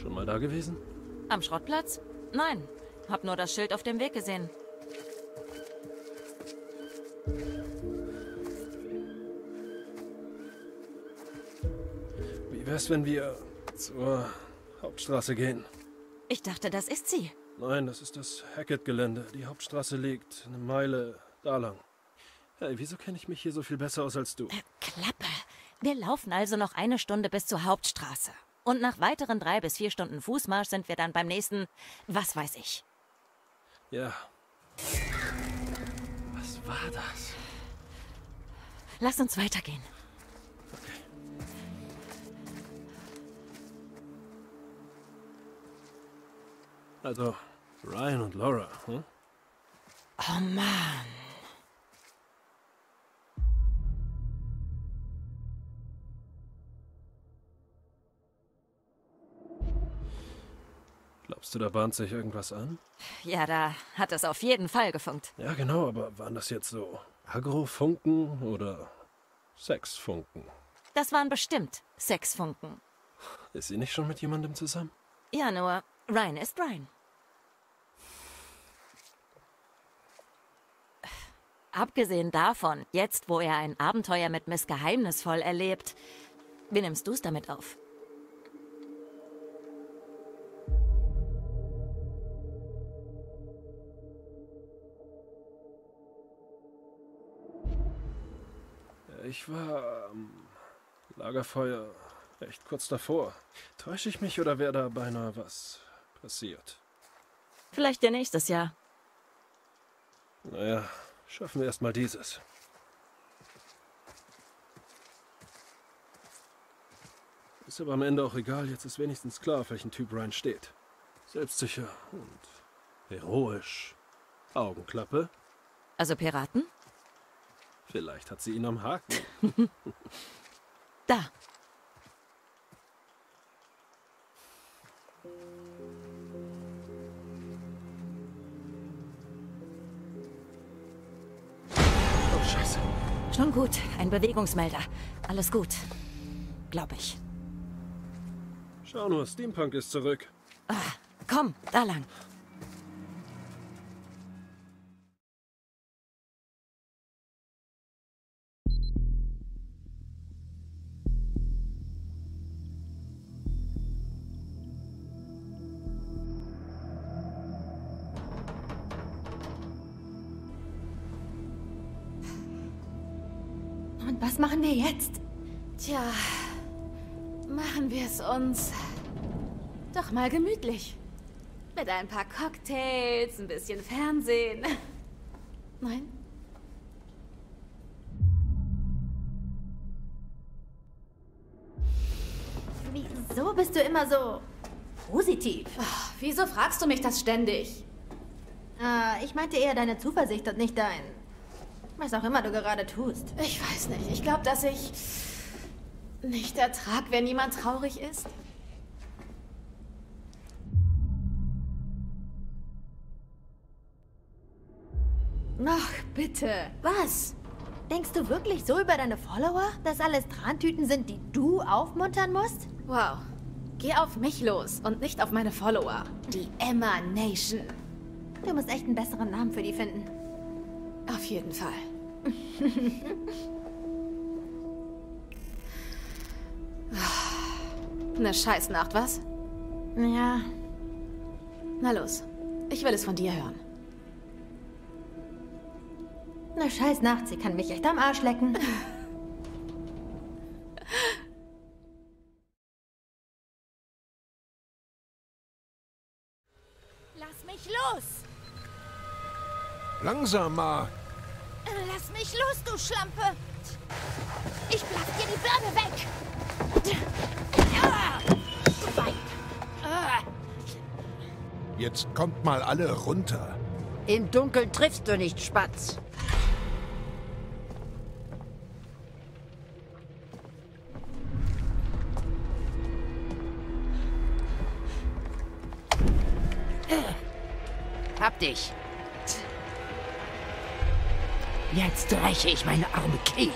Schon mal da gewesen? Am Schrottplatz? Nein. Hab nur das Schild auf dem Weg gesehen. Wie wär's, wenn wir zur Hauptstraße gehen? Ich dachte, das ist sie. Nein, das ist das Hackett-Gelände. Die Hauptstraße liegt eine Meile da lang. Hey, wieso kenne ich mich hier so viel besser aus als du? Klappe. Wir laufen also noch 1 Stunde bis zur Hauptstraße. Und nach weiteren 3 bis 4 Stunden Fußmarsch sind wir dann beim nächsten, was weiß ich. Ja. Was war das? Lass uns weitergehen. Okay. Also, Ryan und Laura, hm? Oh Mann. Glaubst du, da bahnt sich irgendwas an? Ja, da hat es auf jeden Fall gefunkt. Ja, genau, aber waren das jetzt so Agrofunken oder Sexfunken? Das waren bestimmt Sexfunken. Ist sie nicht schon mit jemandem zusammen? Ja, nur Ryan ist Ryan. Abgesehen davon, jetzt, wo er ein Abenteuer mit Miss Geheimnisvoll erlebt, wie nimmst du's damit auf? Ich war am Lagerfeuer echt kurz davor. Täusche ich mich oder wäre da beinahe was passiert? Vielleicht ja nächstes Jahr. Naja, schaffen wir erstmal dieses. Ist aber am Ende auch egal, jetzt ist wenigstens klar, auf welchen Typ Ryan steht. Selbstsicher und heroisch. Augenklappe. Also Piraten? Vielleicht hat sie ihn am Haken. Da. Oh, Scheiße. Schon gut. Ein Bewegungsmelder. Alles gut. Glaube ich. Schau nur, Steampunk ist zurück. Komm, da lang. Und was machen wir jetzt? Tja, machen wir es uns doch mal gemütlich. Mit ein paar Cocktails, ein bisschen Fernsehen. Nein? Wieso bist du immer so positiv? Wieso fragst du mich das ständig? Ich meinte eher deine Zuversicht und nicht dein... Was auch immer du gerade tust. Ich weiß nicht. Ich glaube, dass ich nicht ertrag, wenn jemand traurig ist. Ach, bitte. Was? Denkst du wirklich so über deine Follower, dass alles Trantüten sind, die du aufmuntern musst? Wow. Geh auf mich los und nicht auf meine Follower. Die Emma Nation. Du musst echt einen besseren Namen für die finden. Auf jeden Fall. Eine Scheißnacht, was? Ja. Na los. Ich will es von dir hören. Eine scheiß Nacht, sie kann mich echt am Arsch lecken. Lass mich los! Langsamer! Lass mich los, du Schlampe! Ich blaff dir die Birne weg! Weib! Jetzt kommt mal alle runter. Im Dunkeln triffst du nicht, Spatz. Hab dich. Jetzt räche ich meine arme Kaylee.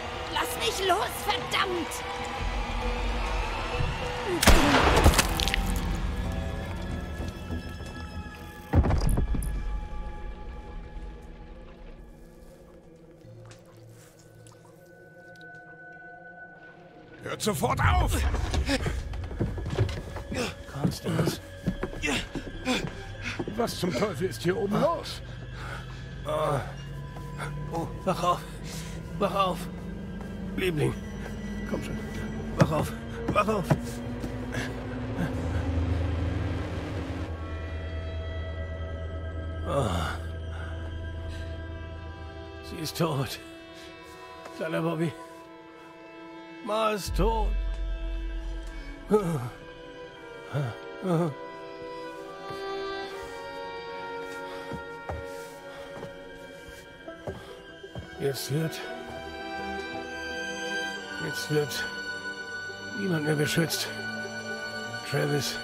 Lass mich los, verdammt! Hört sofort auf! Constance. Was zum Teufel ist hier oben los? Oh, wach auf. Wach auf. Liebling, komm schon. Wach auf. Wach auf. Sie ist tot. Kleiner Bobby. Ma ist tot. Jetzt wird niemand mehr beschützt. Travis.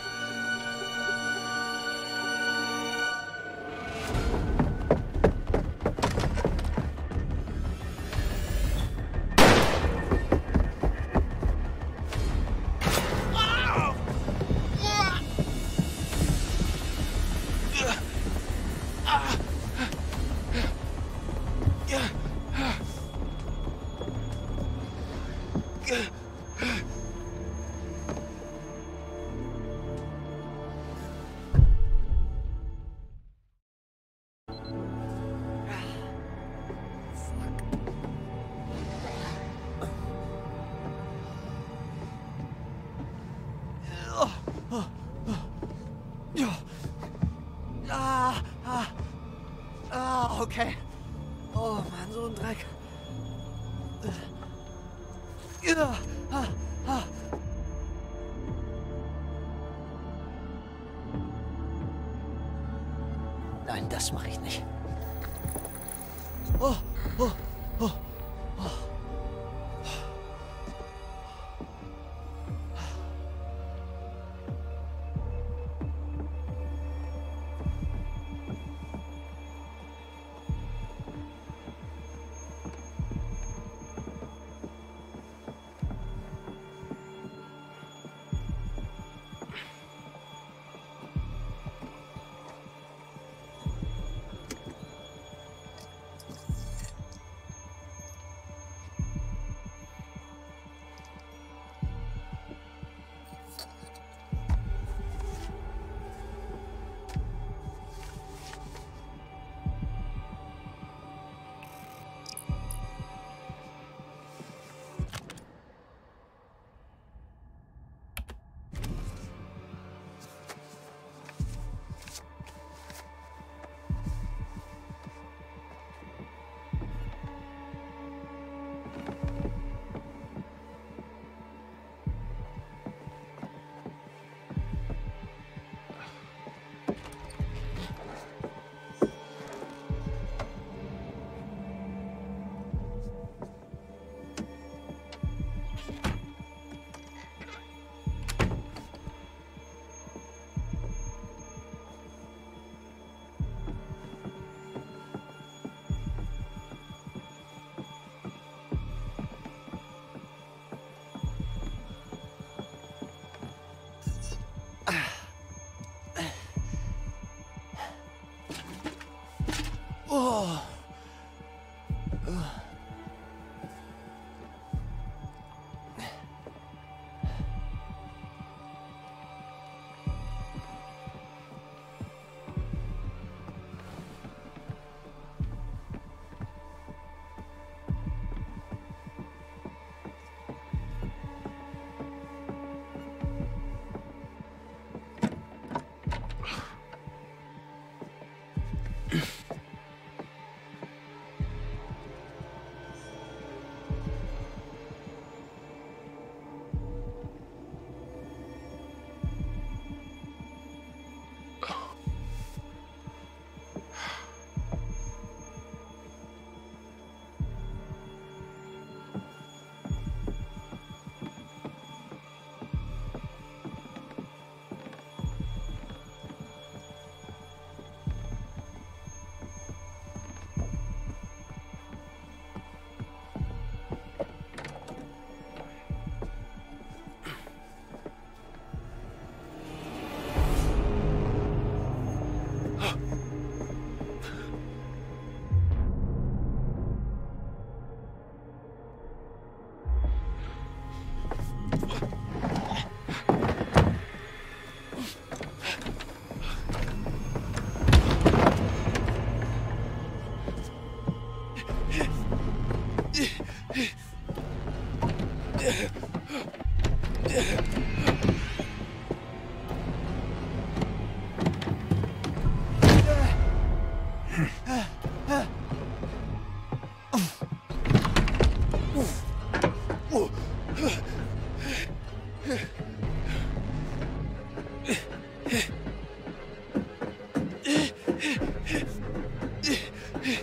Okay. Oh Mann, so ein Dreck. Nein, das mache ich nicht.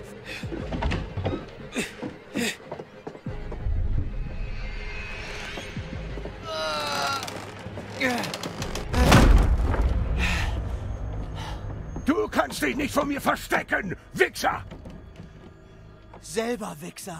Du kannst dich nicht vor mir verstecken, Wichser! Selber Wichser.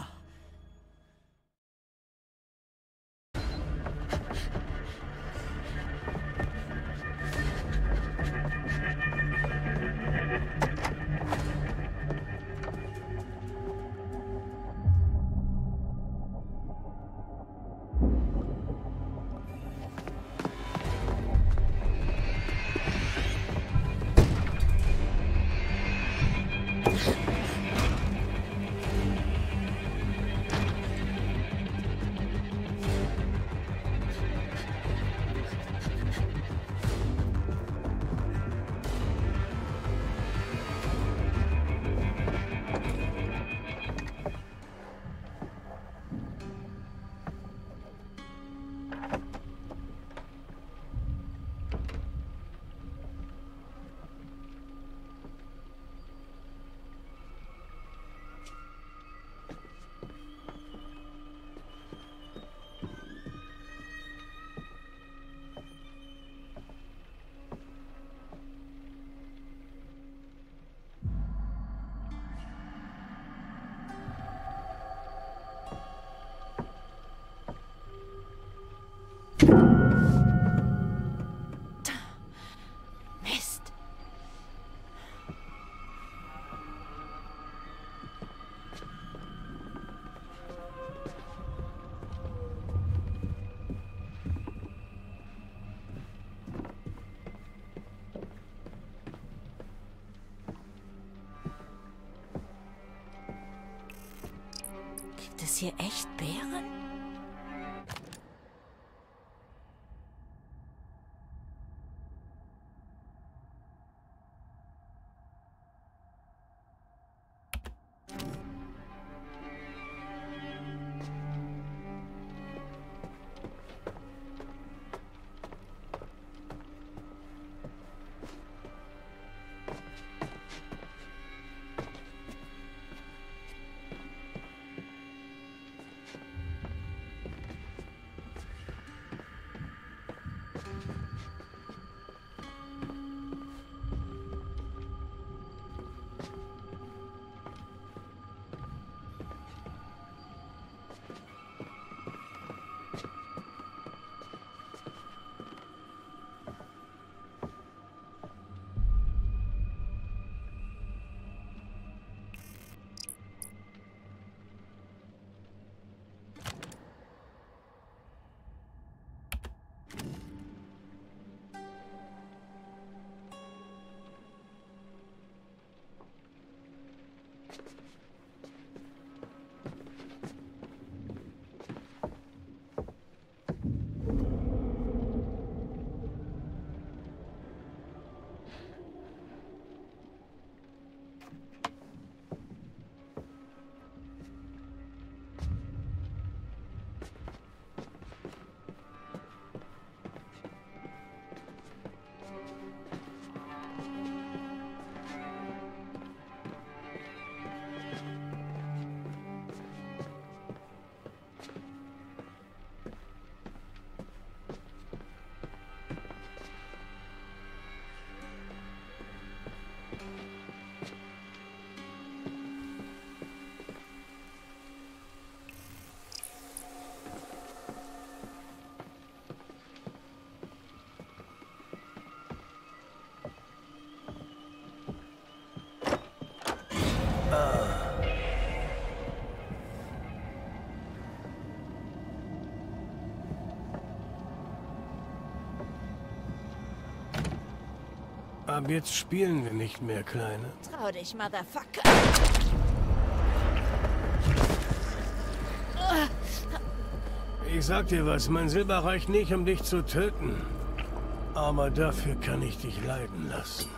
Mist. Gibt es hier echt Bären? Ab jetzt spielen wir nicht mehr, Kleine. Trau dich, Motherfucker. Ich sag dir was, mein Silber reicht nicht, um dich zu töten. Aber dafür kann ich dich leiden lassen.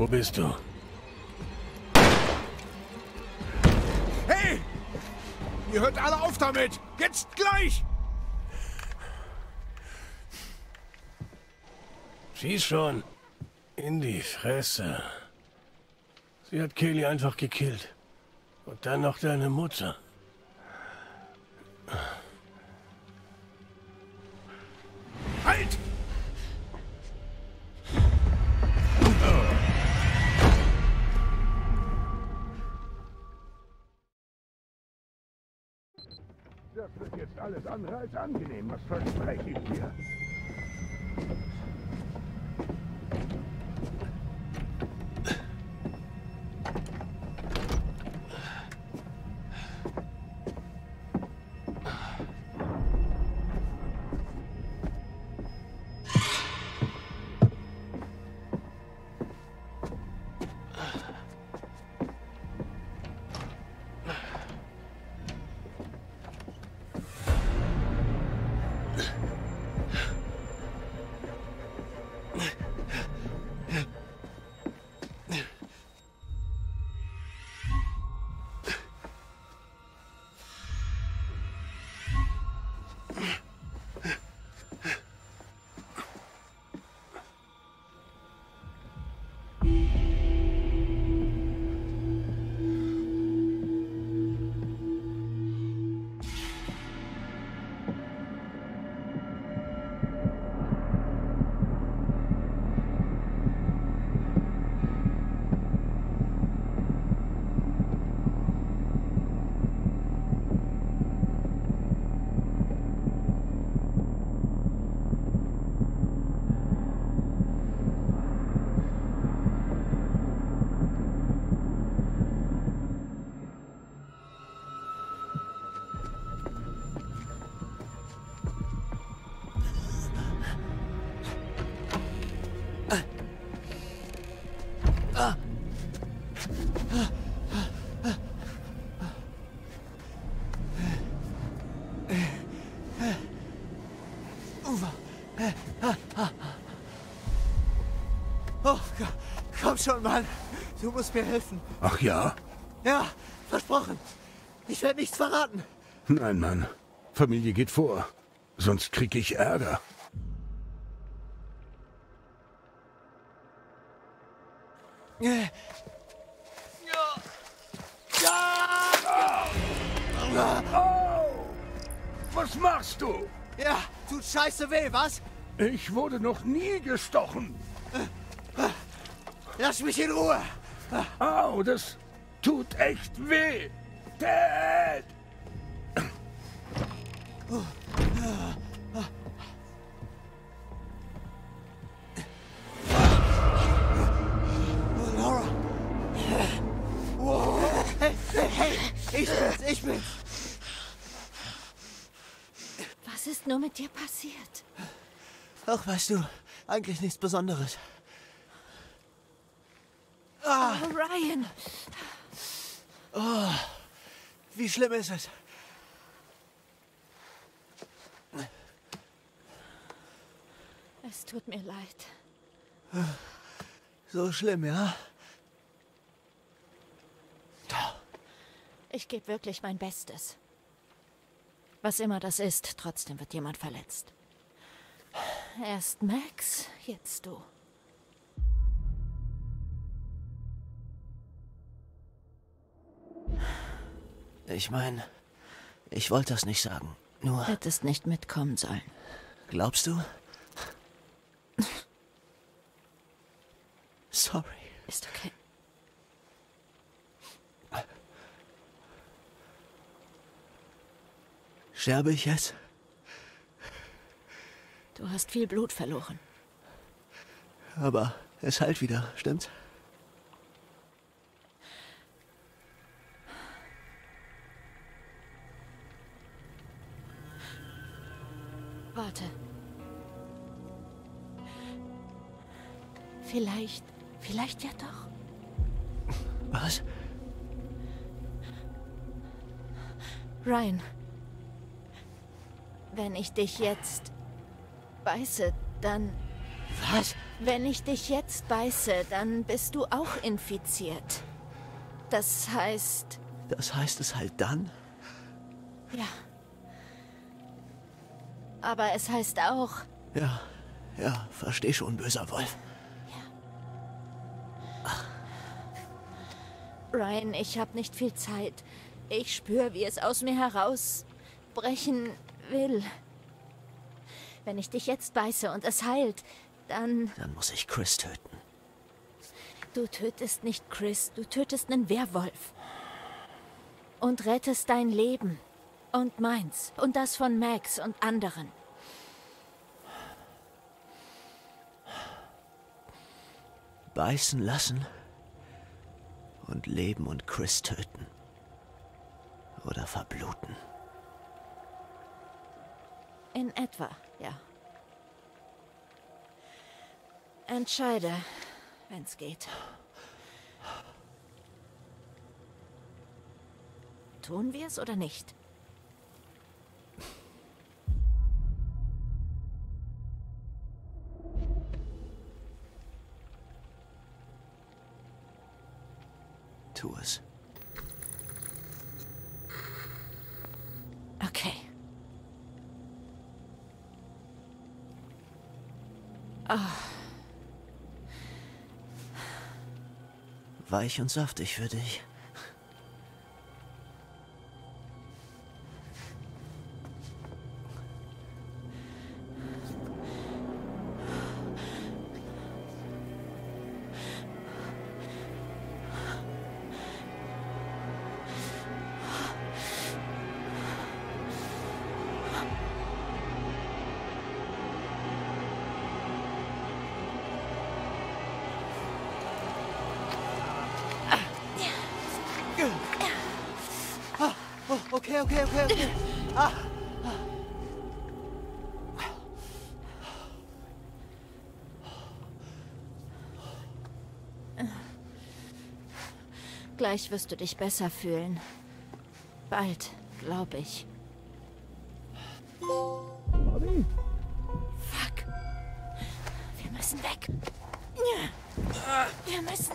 Wo bist du? Hey! Ihr hört alle auf damit! Jetzt gleich! Schieß schon. In die Fresse. Sie hat Kelly einfach gekillt. Und dann noch deine Mutter. Halt! Das wird jetzt alles andere als angenehm, was verspreche ich dir. Oh, komm schon, Mann. Du musst mir helfen. Ach ja? Ja, versprochen. Ich werde nichts verraten. Nein, Mann. Familie geht vor. Sonst krieg ich Ärger. Was machst du? Ja, tut scheiße weh, was? Ich wurde noch nie gestochen. Lass mich in Ruhe. Au, das tut echt weh. Dad! Laura. Wow. Hey, ich bin's. Was ist nur mit dir passiert? Ach, weißt du, eigentlich nichts Besonderes. Oh, Ryan. Oh, wie schlimm ist es? Es tut mir leid. So schlimm, ja? Ich gebe wirklich mein Bestes. Was immer das ist, trotzdem wird jemand verletzt. Erst Max, jetzt du. Ich meine, ich wollte das nicht sagen. Nur, Hättest nicht mitkommen sollen. glaubst du? Sorry. Ist okay. Sterbe ich jetzt? Du hast viel Blut verloren. Aber es heilt wieder, stimmt's? Warte. Vielleicht ja doch. Was? Ryan. Wenn ich dich jetzt beiße, dann... Was? Wenn ich dich jetzt beiße, dann bist du auch infiziert. Das heißt... Das heißt es halt dann? Ja. Aber es heißt auch... Ja, versteh schon, böser Wolf. Ryan, ich habe nicht viel Zeit. Ich spüre, wie es aus mir herausbrechen will. Wenn ich dich jetzt beiße und es heilt, dann... Dann muss ich Chris töten. Du tötest nicht Chris, du tötest einen Werwolf. Und rettest dein Leben. Und meins. Und das von Max und anderen. Beißen lassen und leben und Chris töten. Oder verbluten. In etwa, ja. Entscheide, wenn's geht. Tun wir es oder nicht? Tu es. Okay. Weich und saftig für dich. Okay. Gleich wirst du dich besser fühlen. Bald, glaube ich. Bobby? Fuck. Wir müssen weg. Wir müssen...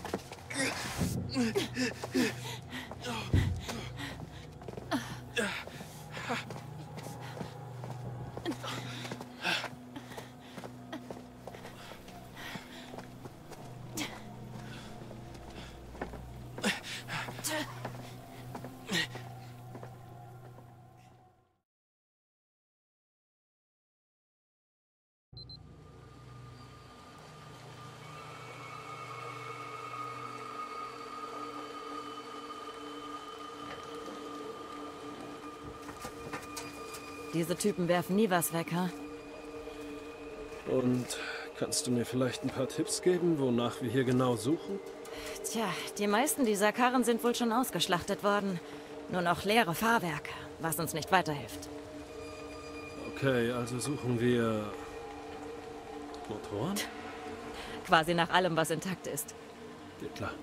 Diese Typen werfen nie was weg, ha? Und kannst du mir vielleicht ein paar Tipps geben, wonach wir hier genau suchen? Tja, die meisten dieser Karren sind wohl schon ausgeschlachtet worden. Nur noch leere Fahrwerke, was uns nicht weiterhilft. Okay, also suchen wir... Motoren? Quasi nach allem, was intakt ist. Geht klar.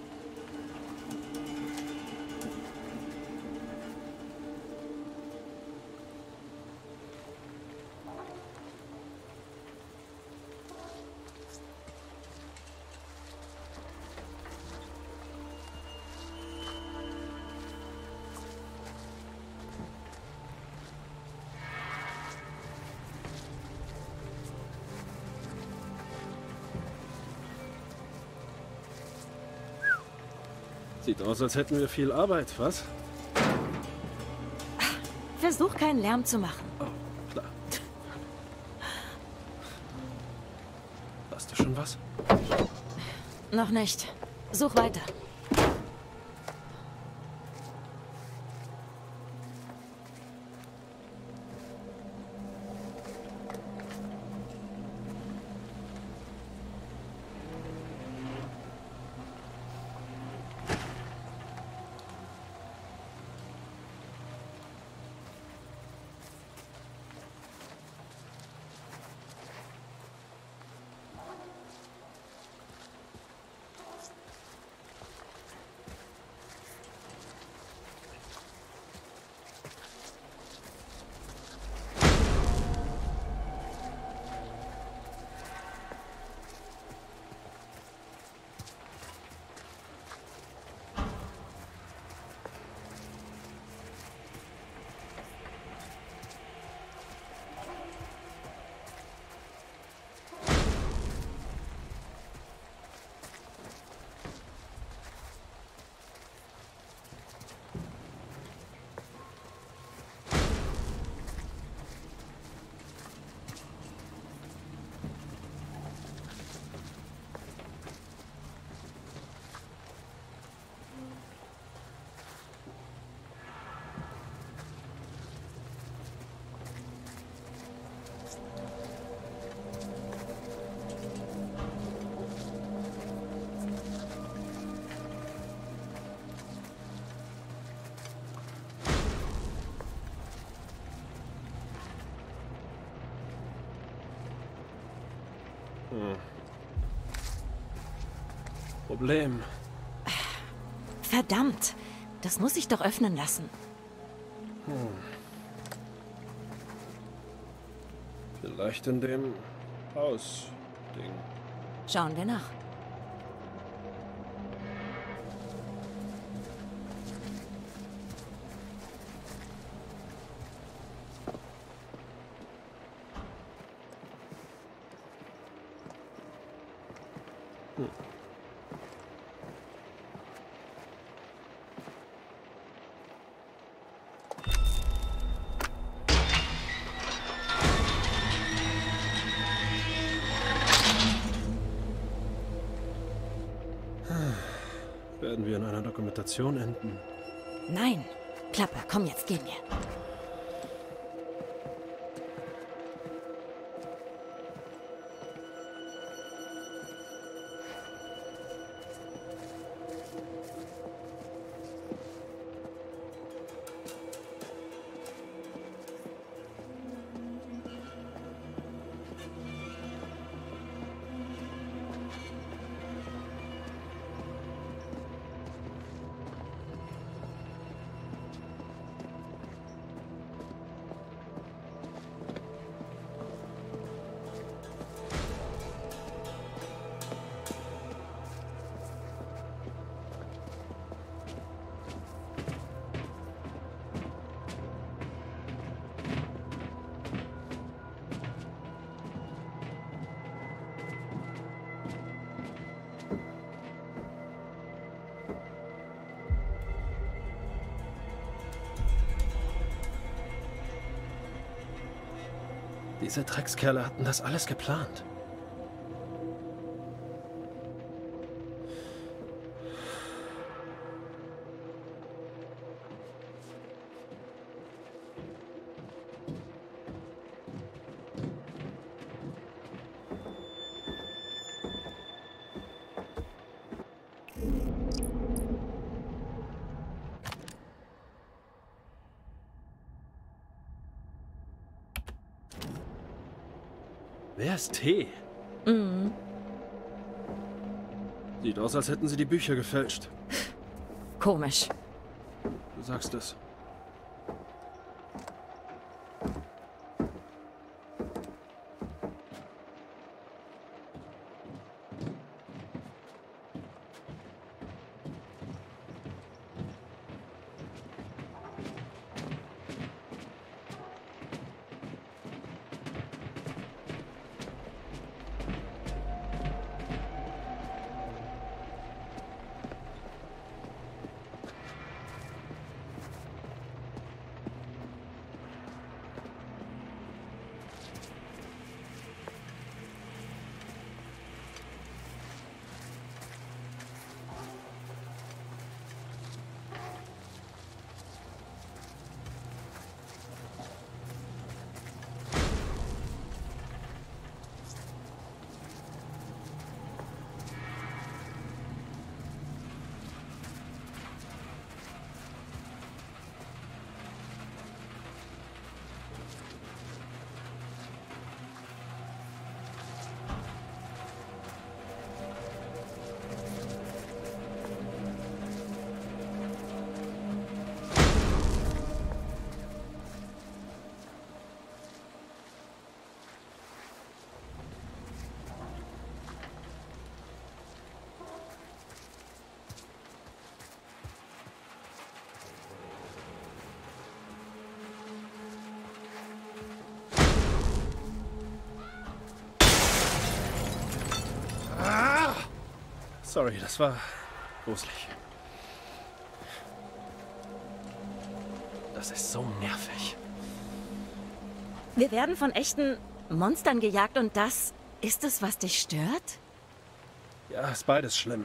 Sieht aus, als hätten wir viel Arbeit, was? Versuch keinen Lärm zu machen. Oh, klar. Hast du schon was? Noch nicht. Such weiter. Problem. Verdammt, das muss ich doch öffnen lassen. Vielleicht in dem Haus-Ding. Schauen wir nach. Werden wir in einer Dokumentation enden? Nein. Klapper, komm jetzt, gehen wir. Diese Dreckskerle hatten das alles geplant. Wer ist T? Sieht aus, als hätten sie die Bücher gefälscht. Komisch. Du sagst es. Sorry, das war gruselig. Das ist so nervig. Wir werden von echten Monstern gejagt und das ist es, was dich stört? Ja, ist beides schlimm.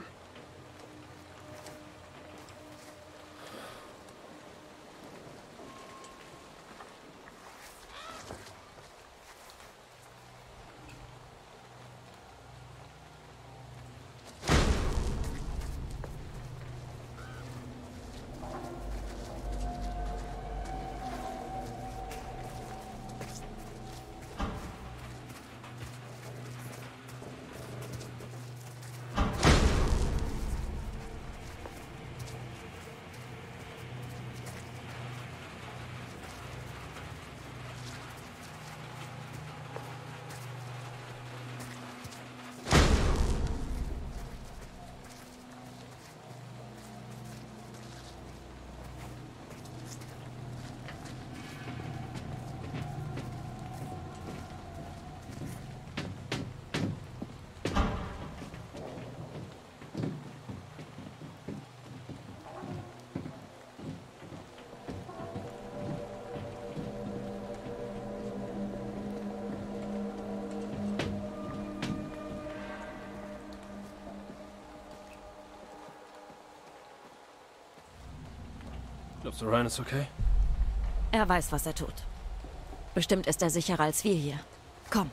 Glaubst du, Ryan ist okay? Er weiß, was er tut. Bestimmt ist er sicherer als wir hier. Komm.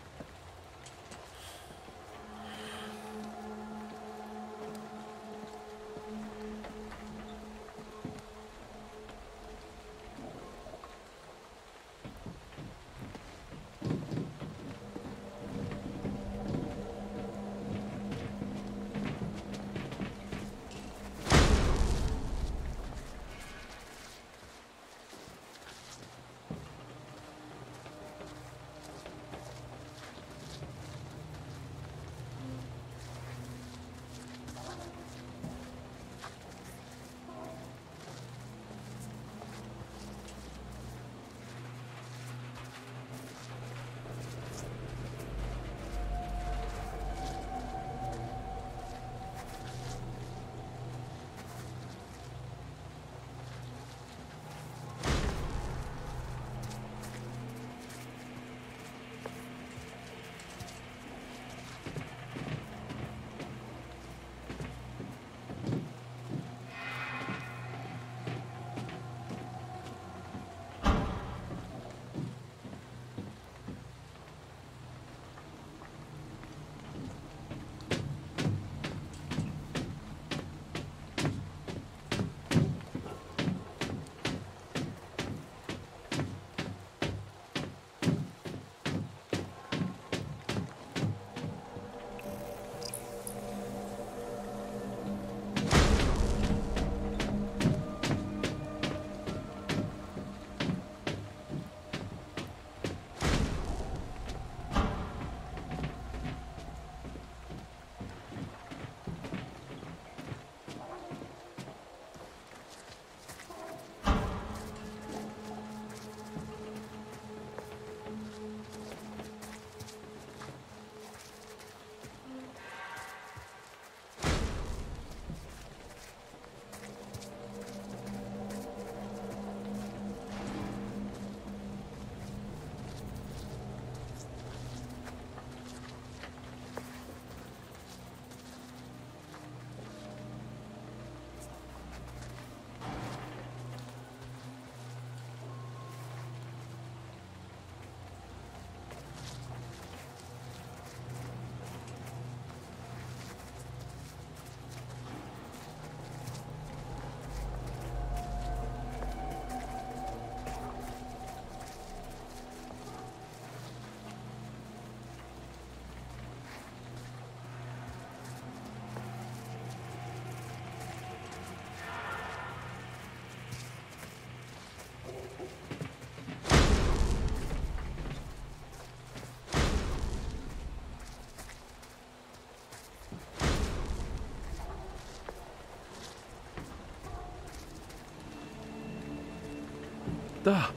Da.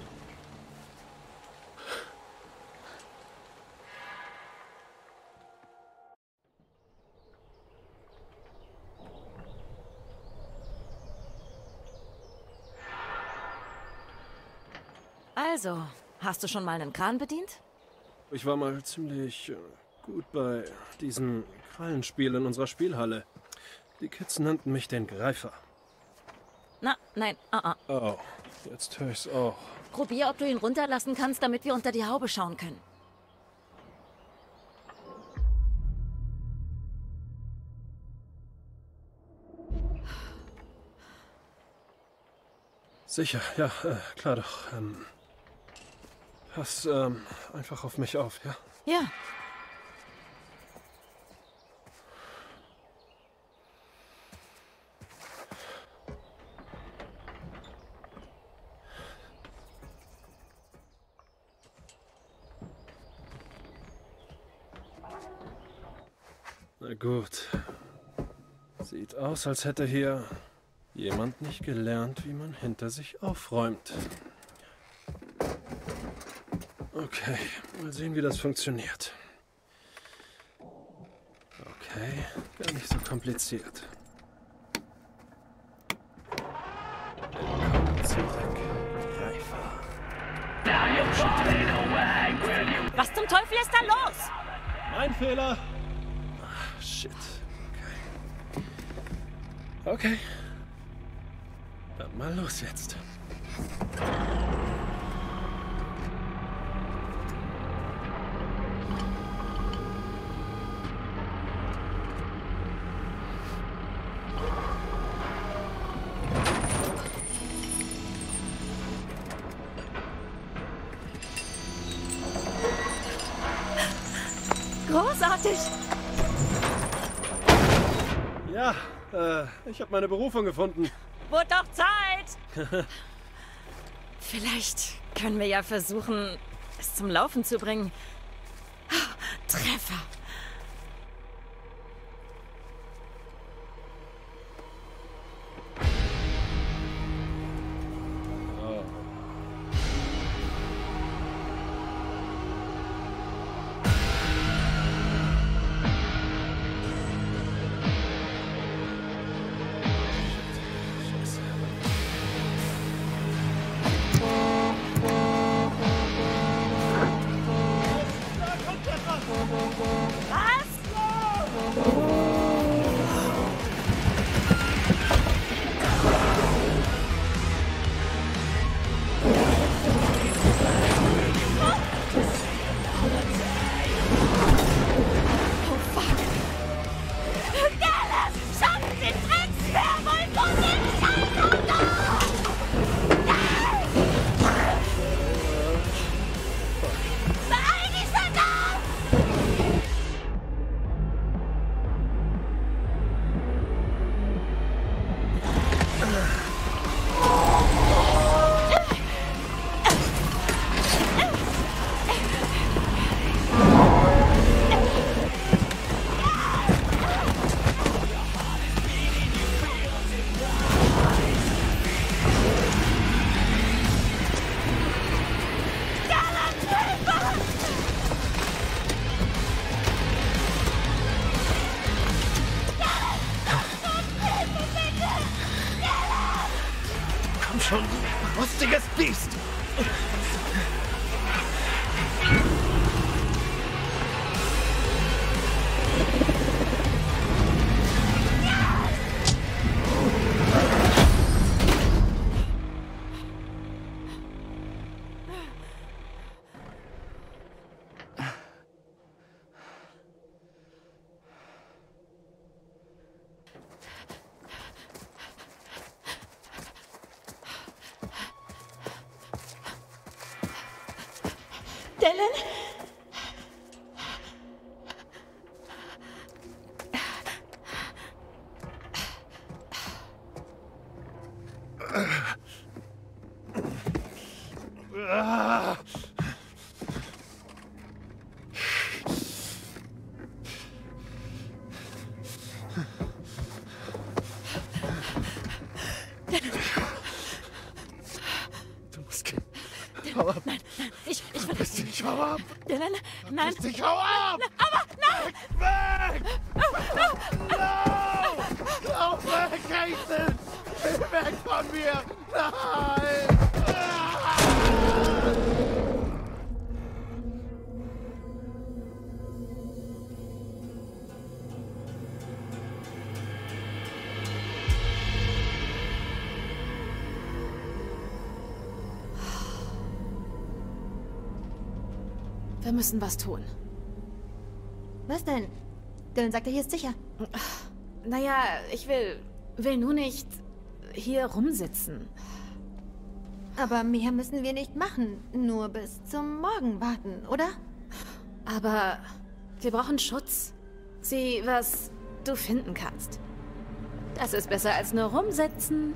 Also, hast du schon mal einen Kran bedient? Ich war mal ziemlich gut bei diesem Krallenspiel in unserer Spielhalle. Die Kids nannten mich den Greifer. Na, nein, Oh, jetzt höre ich's auch. Probier, ob du ihn runterlassen kannst, damit wir unter die Haube schauen können. Sicher, ja, klar doch. Pass einfach auf mich auf, ja? Ja. Na gut. Sieht aus, als hätte hier jemand nicht gelernt, wie man hinter sich aufräumt. Okay, mal sehen, wie das funktioniert. Okay, gar nicht so kompliziert. Willkommen zurück, Greifer. Was zum Teufel ist da los? Mein Fehler. Ach, shit. Okay. Okay. Dann mal los jetzt. Großartig! Ja, ich habe meine Berufung gefunden. Wurde doch Zeit! Vielleicht können wir ja versuchen, es zum Laufen zu bringen. Treffer! Schon rostiges Biest! Dylan? Du musst gehen. Hau ab. Nein, ich will Verpiss dich, hau ab. Dylan, nein. Verpiss dich, hau ab. Aber nein! Weg! No! Lauf weg, Ethan! Geh weg von mir! Nein! Wir müssen was tun. Was denn? Dylan sagte, hier ist sicher. Naja, ich will nur nicht hier rumsitzen. Aber mehr müssen wir nicht machen. Nur bis zum Morgen warten, oder? Aber wir brauchen Schutz. Sieh, was du finden kannst. Das ist besser als nur rumsitzen.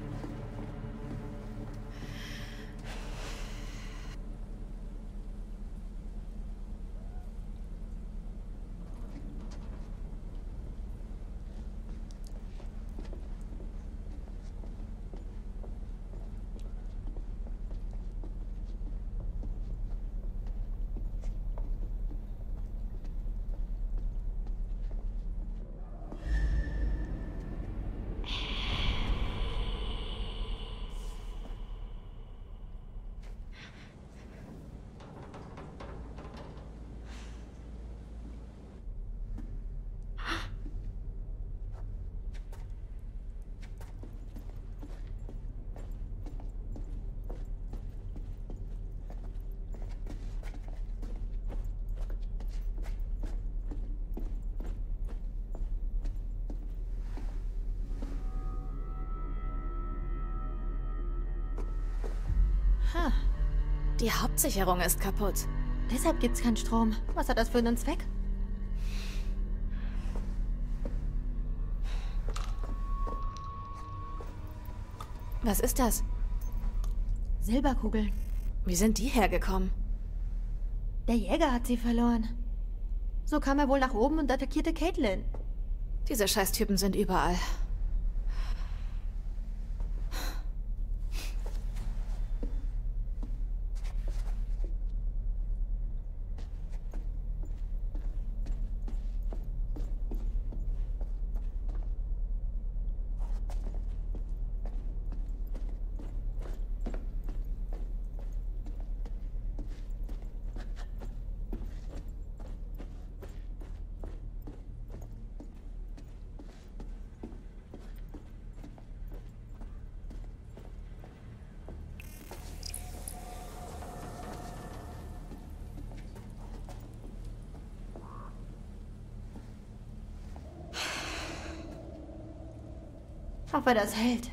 Ha, Die Hauptsicherung ist kaputt. deshalb gibt's keinen Strom. Was hat das für einen Zweck? Was ist das? Silberkugeln. Wie sind die hergekommen? Der Jäger hat sie verloren. So kam er wohl nach oben und attackierte Caitlin. Diese Scheißtypen sind überall. Hoffe, das hält.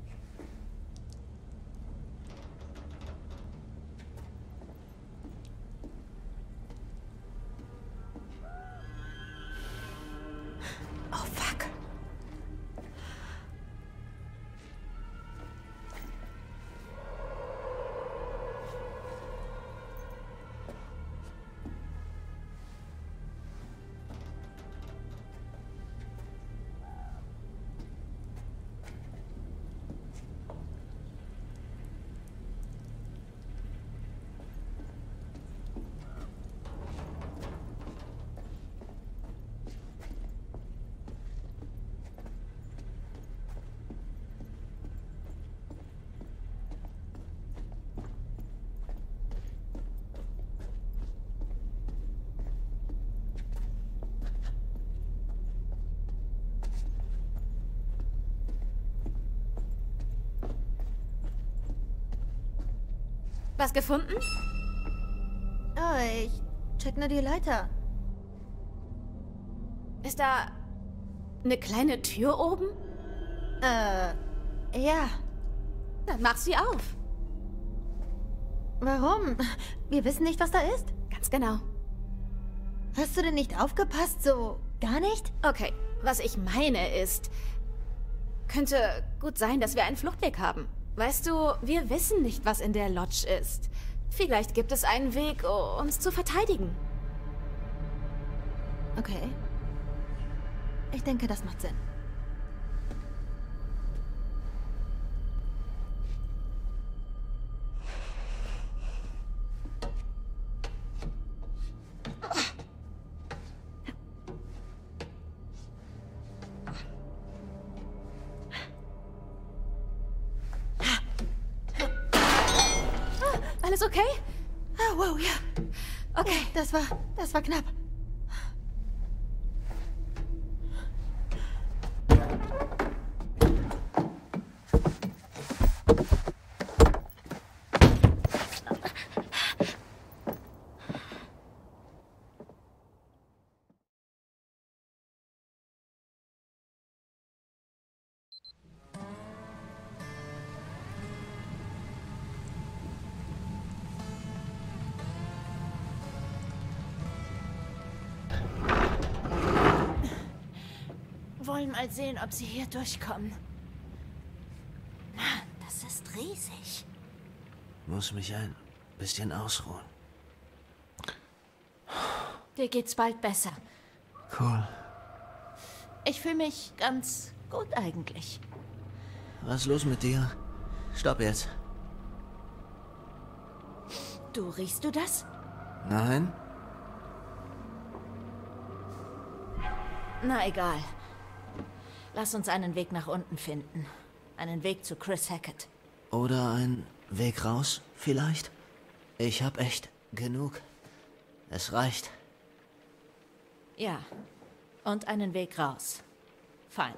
Oh, fuck. Was gefunden? Oh, ich check nur die Leiter. Ist da eine kleine Tür oben? Ja. Dann mach sie auf. Warum? Wir wissen nicht, was da ist. Ganz genau. Hast du denn nicht aufgepasst? So gar nicht? Okay, was ich meine ist, könnte gut sein, dass wir einen Fluchtweg haben. Weißt du, wir wissen nicht, was in der Lodge ist. Vielleicht gibt es einen Weg, uns zu verteidigen. Okay. Ich denke, das macht Sinn. Alles okay? Ah, wow, ja. Okay. Das war knapp. Wollen mal sehen, ob sie hier durchkommen. Mann, das ist riesig. Muss mich ein bisschen ausruhen. Dir geht's bald besser. Cool. Ich fühle mich ganz gut eigentlich. Was ist los mit dir? Stopp jetzt. Du, riechst du das? Nein? Na egal. Lass uns einen Weg nach unten finden. Einen Weg zu Chris Hackett. Oder ein Weg raus, vielleicht? Ich hab echt genug. Es reicht. Ja. Und einen Weg raus. Fein.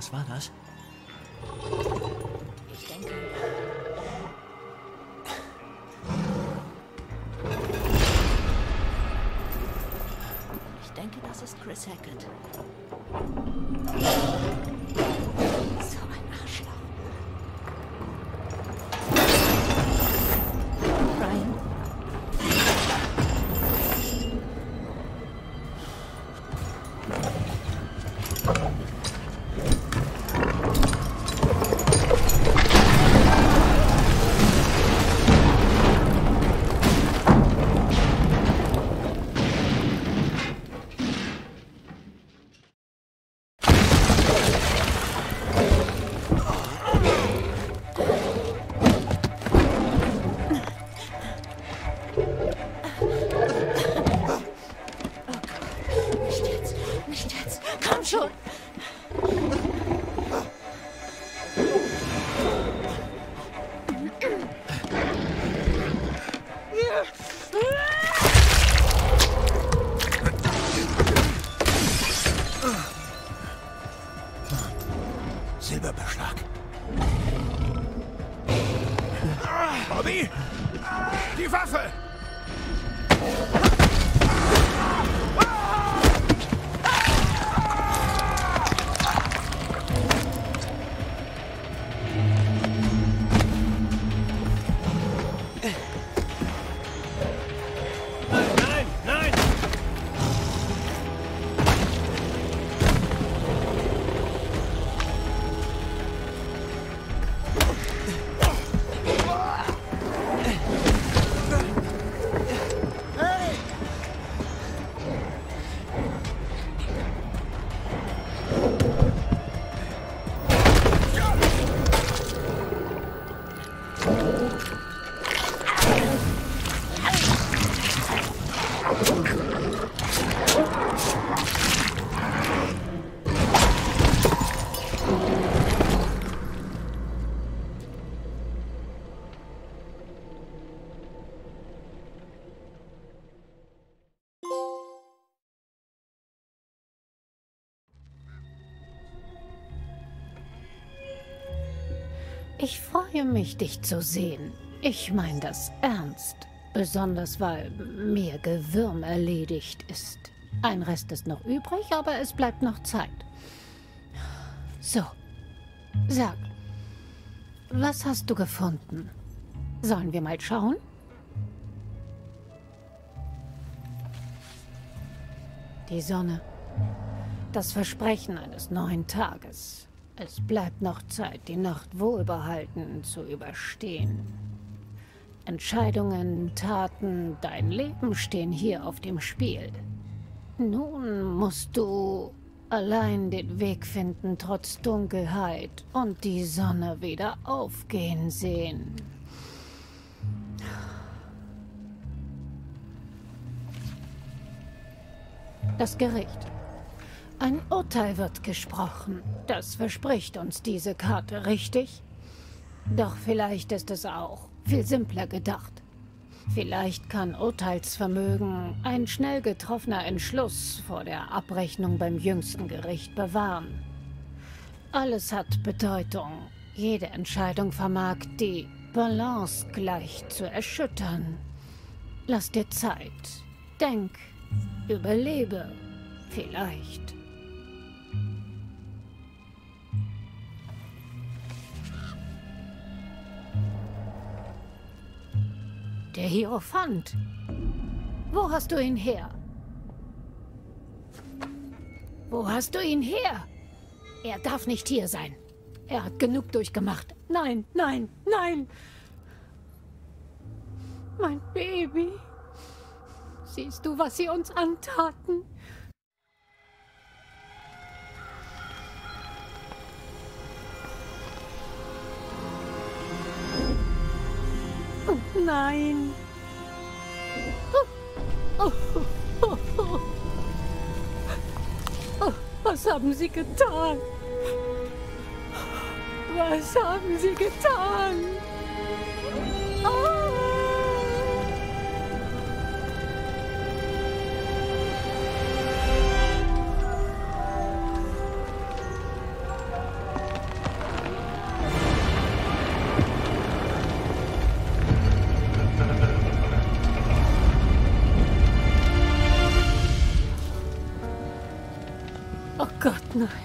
Was war das? Ich denke... Ich denke, das ist Chris Hackett. So ein Arschloch. Brian? Nicht jetzt. Komm schon. Silberbeschlag. Bobby! Die Waffe! Nein, nein! Ich freue mich, dich zu sehen. Ich meine das ernst. Besonders, weil mehr Gewürm erledigt ist. Ein Rest ist noch übrig, aber es bleibt noch Zeit. So, sag, was hast du gefunden? Sollen wir mal schauen? Die Sonne. Das Versprechen eines neuen Tages. Es bleibt noch Zeit, die Nacht wohlbehalten zu überstehen. Entscheidungen, Taten, dein Leben stehen hier auf dem Spiel. Nun musst du allein den Weg finden, trotz Dunkelheit, und die Sonne wieder aufgehen sehen. Das Gericht. Ein Urteil wird gesprochen. Das verspricht uns diese Karte, richtig? Doch vielleicht ist es auch viel simpler gedacht. Vielleicht kann Urteilsvermögen ein schnell getroffener Entschluss vor der Abrechnung beim jüngsten Gericht bewahren. Alles hat Bedeutung. Jede Entscheidung vermag die Balance gleich zu erschüttern. Lass dir Zeit. Denk. Überlebe. Vielleicht. Der Hierophant. Wo hast du ihn her? Wo hast du ihn her? Er darf nicht hier sein. Er hat genug durchgemacht. Nein, nein, nein. Mein Baby. Siehst du, was sie uns antaten? Oh nein. Oh, was haben sie getan? Was haben sie getan? Oh. Gott, nein.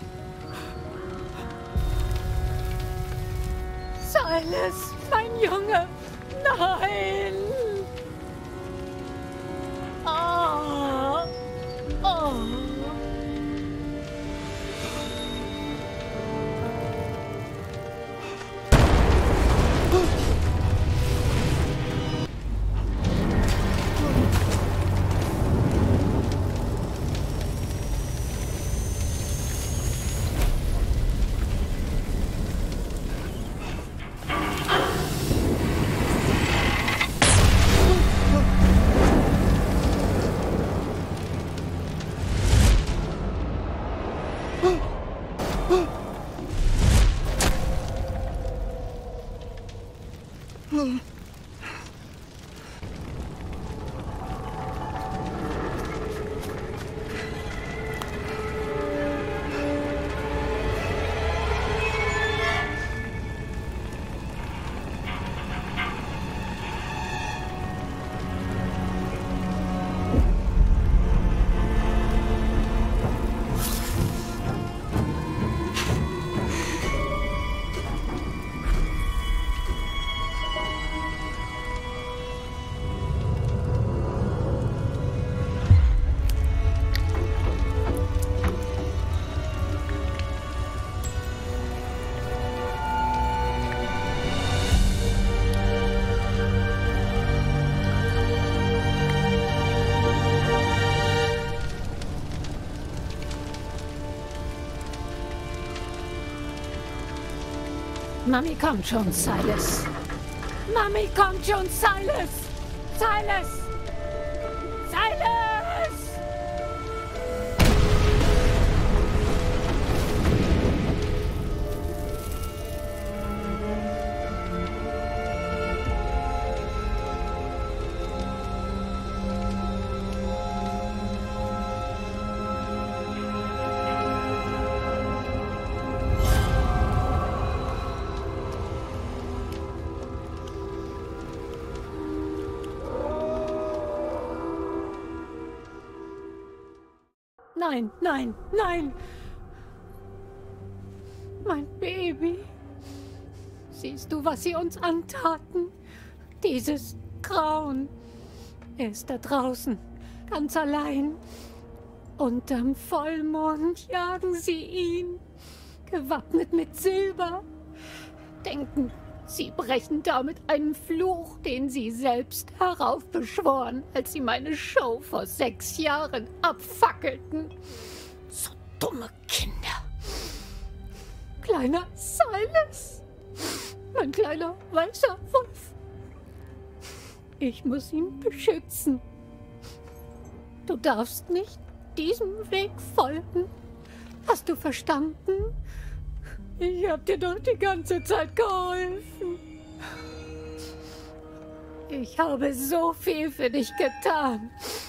Silas, mein Junge. Nein. Oh. Oh. Mami kommt schon, Silas. Mami kommt schon, Silas. Silas! Silas! Nein, nein, nein! Mein Baby! Siehst du, was sie uns antaten? Dieses Grauen. Er ist da draußen, ganz allein. Unterm Vollmond jagen sie ihn, gewappnet mit Silber. Denken, sie brechen damit einen Fluch, den sie selbst heraufbeschworen, als sie meine Show vor 6 Jahren abfackelten. So dumme Kinder. Kleiner Silas. Mein kleiner weißer Wolf. Ich muss ihn beschützen. Du darfst nicht diesem Weg folgen. Hast du verstanden? Ich hab dir doch die ganze Zeit geholfen. Ich habe so viel für dich getan.